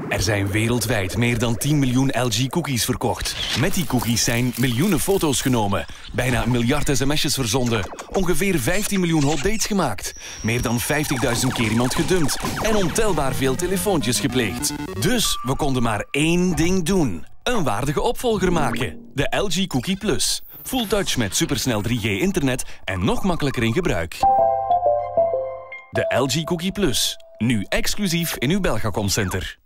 Er zijn wereldwijd meer dan 10 miljoen LG-cookies verkocht. Met die cookies zijn miljoenen foto's genomen, bijna 1 miljard sms'jes verzonden, ongeveer 15 miljoen hot dates gemaakt, meer dan 50.000 keer iemand gedumpt en ontelbaar veel telefoontjes gepleegd. Dus we konden maar één ding doen. Een waardige opvolger maken. De LG Cookie Plus. Full touch met supersnel 3G internet en nog makkelijker in gebruik. De LG Cookie Plus. Nu exclusief in uw Belgacom Center.